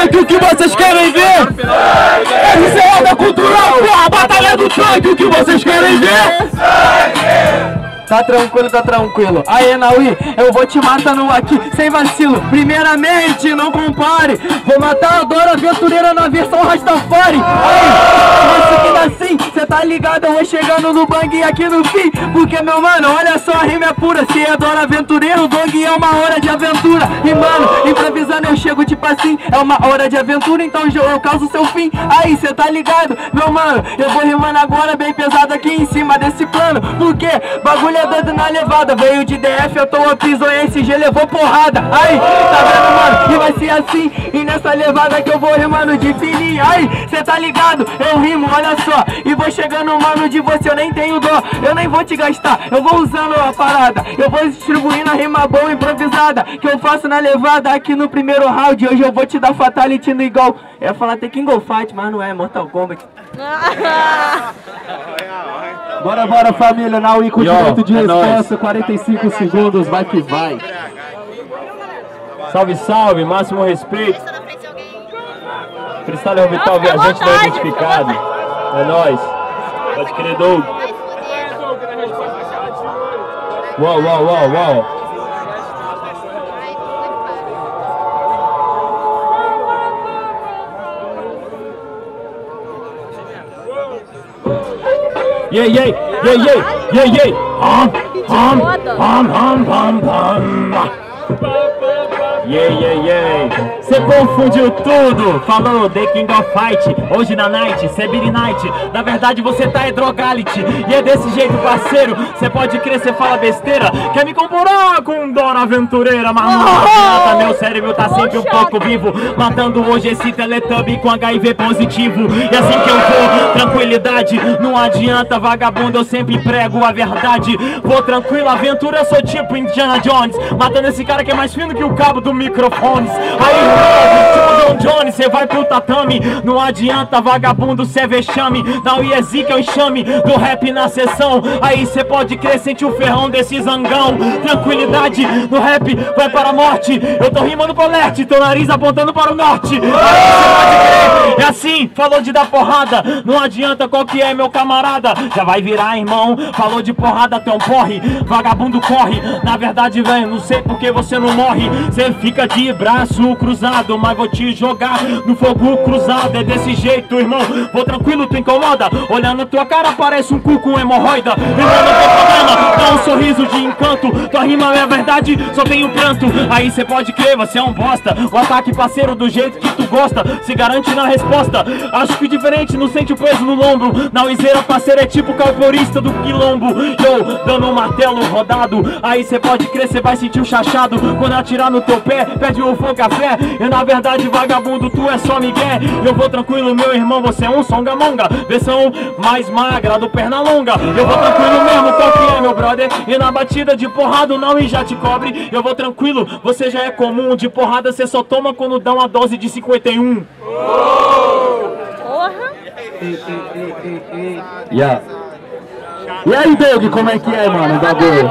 funk, o que vocês querem ver? Essa é onda cultural, porra, batalha do funk, o que vocês querem ver? Tá tranquilo, tá tranquilo. Aí, Naui, eu vou te matando aqui sem vacilo. Primeiramente, não compare. Vou matar a Dora Aventureira na versão Rastafari. Aí, seguindo assim, cê tá ligado? Eu vou chegando no bang aqui no fim. Porque, meu mano, olha só, a rima é pura. Se é Dora Aventureira, o bang é uma hora de aventura. E, mano, improvisando eu chego tipo assim. É uma hora de aventura, então eu causo seu fim. Aí, cê tá ligado? Meu mano, eu vou rimando agora bem pesado aqui em cima desse plano. Porque bagulho é doido na levada. Veio de DF, eu tô pisou em SG, levou porrada. Aí, tá vendo, mano? E vai ser assim. E nessa levada que eu vou rimando de fininho. Aí, cê tá ligado? Eu rimo, olha só. E vou chegando, mano, de você, eu nem tenho dó. Eu nem vou te gastar, eu vou usando a parada. Eu vou distribuindo a rima boa, improvisada, que eu faço na levada aqui no primeiro round. Hoje eu vou te dar fatality no igual. Eu ia falar The King of Fight, mas não é, Mortal Kombat. Bora, bora, família, Naui com direito de resposta, 45 segundos, vai que vai. Salve, salve, máximo respeito. Freestyle Orbital, viajante não identificado. É nóis. Pode crer, Doug. Uau, uau, uau, uau. Yeah, yeah, yeah, yeah, yeah, yeah. Hum. Yeah, yeah, yeah. Cê confundiu tudo, falou The King of Fight. Hoje na night, cê é Billy Night. Na verdade você tá é drogality. E é desse jeito, parceiro. Cê pode crer, cê fala besteira. Quer me comparar com Dora Aventureira, mas não adianta, meu cérebro tá sempre um pouco vivo. Matando hoje esse Teletubby com HIV positivo. E assim que eu vou, tranquilidade. Não adianta, vagabundo, eu sempre prego a verdade. Vou tranquilo, aventura, eu sou tipo Indiana Jones. Matando esse cara que é mais fino que o cabo do microfones. Aí, tipo John Jones, cê vai pro tatame. Não adianta, vagabundo, cê é vexame. Não é zica, é o enxame do rap na sessão. Aí cê pode crer, sente o ferrão desse zangão. Tranquilidade, no rap vai para a morte. Eu tô rimando pro leste, teu nariz apontando para o norte. Aí cê pode crer, é assim, falou de dar porrada. Não adianta, qual que é, meu camarada? Já vai virar, irmão. Falou de porrada, teu porre. Vagabundo corre. Na verdade, velho, não sei por que você não morre. Cê fica de braço cruzado, mas vou te jogar no fogo cruzado. É desse jeito, irmão. Vou tranquilo, tu incomoda. Olhando tua cara, parece um cu com hemorroida. E não tem problema, dá um sorriso de encanto. Tua rima é verdade, só tem um pranto. Aí cê pode crer, você é um bosta. O ataque, parceiro, do jeito que tu gosta, se garante na resposta. Acho que diferente, não sente o peso no ombro. Na uiseira, parceiro, é tipo calporista do quilombo. Eu, dando um martelo rodado. Aí cê pode crer, cê vai sentir o chachado. Quando atirar no teu pé, pede o fã café. E na verdade, vagabundo, tu é só migué. Eu vou tranquilo, meu irmão, você é um songamonga. Versão mais magra do perna longa. Eu vou tranquilo mesmo, qual que é, meu brother? E na batida de porrada, não e já te cobre. Eu vou tranquilo, você já é comum. De porrada, você só toma quando dá uma dose de 51. Porra! Yeah. E aí, Doug, como é que é, mano, o bagulho?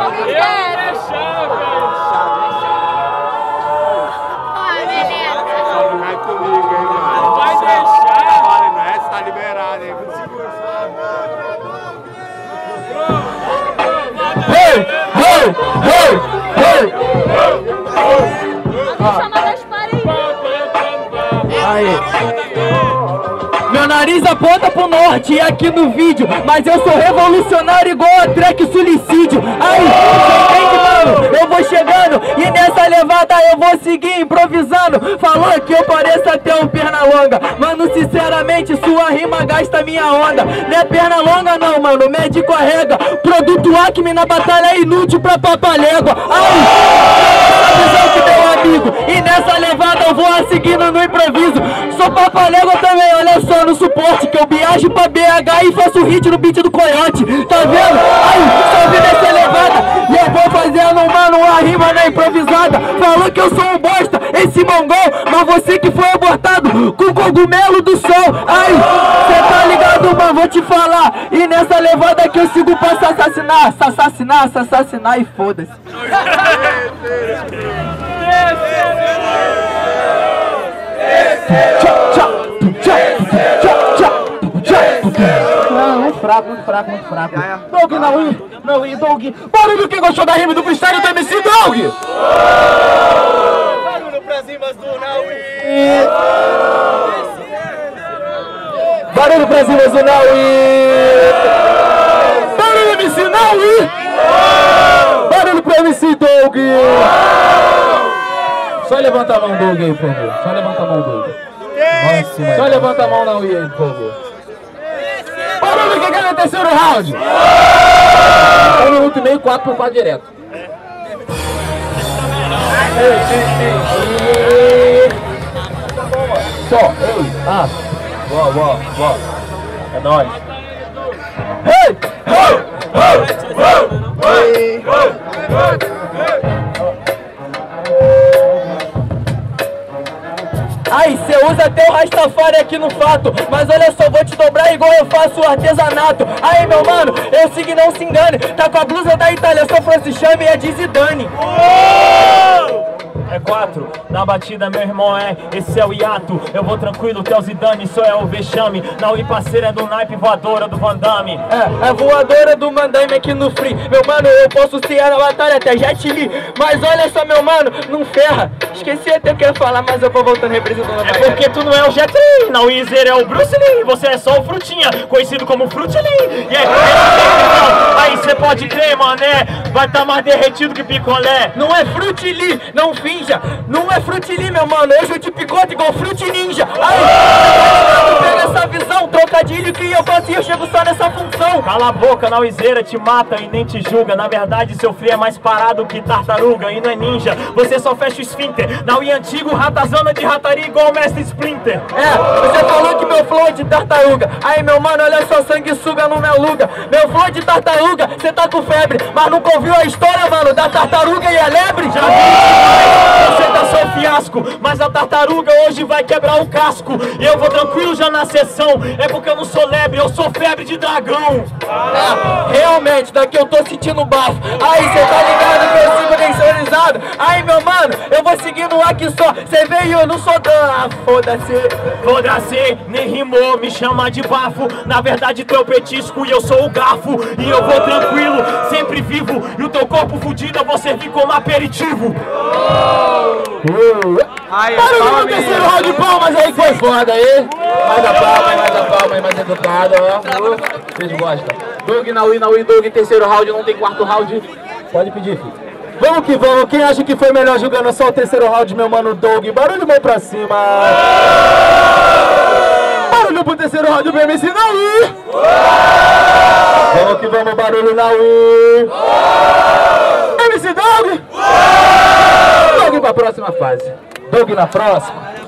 Meu nariz aponta pro norte e aqui no vídeo, mas eu sou revolucionário igual a track suicídio. Aí, você entende, mano? Eu vou chegando e nessa levada eu vou seguir improvisando. Falou que eu pareço até um perna longa. Mano, sinceramente, sua rima gasta minha onda. Não é perna longa não, mano, médico arrega. Produto Acme na batalha é inútil pra papalégua. Aí, visão que tem um amigo. E nessa levada eu vou seguindo no improviso. Sou papalégua também, olha só no suporte. Que eu viajo pra BH e faço hit no beat do Coyote. Tá vendo? Aí, salve nessa levada. E eu vou fazendo, mano, uma rima na improvisada. Falou que eu sou um bosta, esse mongol. Mas você que foi abortado com cogumelo do sol. Aí, cê tá ligado, mano, vou te falar. E nessa levada que eu sigo pra assassinar e foda-se. Esse Muito fraco. Doug, Naui, Doug. Barulho quem gostou da rima do freestyle do MC Doug! Barulho pra cima do Naui! Barulho pra cima do Naui! Barulho MC Naui! Barulho pro MC Doug! Só levanta a mão, Doug, aí, por favor. Só levanta a mão, Doug. Só levanta a mão, Naui, aí, por favor. Barulho que ganha o terceiro round! 1 minuto e meio, 4 por 4 direto. Só, ei, boa. É nóis. Ai, cê usa até o Rastafari aqui no fato, mas olha só, vou te dobrar igual eu faço o artesanato. Aí, meu mano, eu sigo e não se engane, tá com a blusa da Itália, sou Franciscame e é de Zidane. É 4, na batida meu irmão esse é o hiato. Eu vou tranquilo, que é o Zidane, isso é o vexame. Naui parceira é do naipe, voadora do Van Damme. É voadora do Van Damme aqui no free. Meu mano, eu posso ser na batalha até Jet Li, mas olha só, meu mano, não ferra. Esqueci até o que eu ia falar, mas eu vou voltando representando a Bahia. É porque tu não é o Jet Li, Naui é o Bruce Lee. Você é só o Frutinha, conhecido como Fruit Lee. E aí cê pode crer, mané, vai tá mais derretido que picolé. Não é Fruit Lee, não finja. Não é Fruit Lee, meu mano, hoje eu te picoto igual Fruit Ninja. Aí, pega essa visão, trocadilho que eu faço e eu chego só nessa função. Cala a boca, Nauizeira te mata e nem te julga. Na verdade, seu frio é mais parado que tartaruga e não é ninja. Você só fecha o esfíncter. Naui antigo, ratazana de rataria igual o mestre Splinter. Você falou que meu flow é de tartaruga. Aí, meu mano, olha só, sanguessuga no meu lugar. Meu flow é de tartaruga, cê tá com febre, mas nunca ouviu a história, mano, da tartaruga e a lebre? Já vi, você tá só fiasco, mas a tartaruga hoje vai quebrar o casco. E eu vou tranquilo já na sessão, é porque eu não sou lebre, eu sou febre de dragão. Realmente, daqui eu tô sentindo bafo. Aí, cê tá ligado que eu sigo tensionizado. Aí, meu mano, eu vou seguindo aqui só. Cê veio, eu não sou Foda-se, nem rimou, me chama de bafo. Na verdade tu é o petisco e eu sou o garfo. E eu vou tranquilo, sempre vivo. E o teu corpo fudido eu vou servir como aperitivo. Barulho no terceiro round de palmas aí, foi foda aí. Mais a palma aí, mais educado, ó. Vocês gostam. Doug, Naui, Doug, terceiro round, não tem quarto round. Pode pedir, filho. Vamos que vamos, quem acha que foi melhor jogando só o terceiro round, meu mano Doug? Barulho bem pra cima. Barulho pro terceiro round do MC Naui. Vamos que vamos, barulho Naui. MC Doug. Doug pra próxima fase. Doug na próxima.